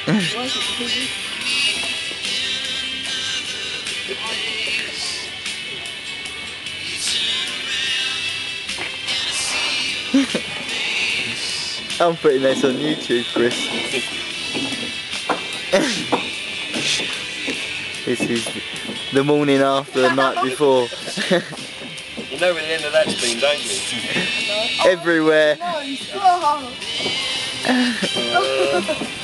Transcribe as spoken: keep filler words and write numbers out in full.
I'm putting this on YouTube, Chris. This is the morning after the night before. You know where the end of that's been, don't you? Everywhere. No, stop.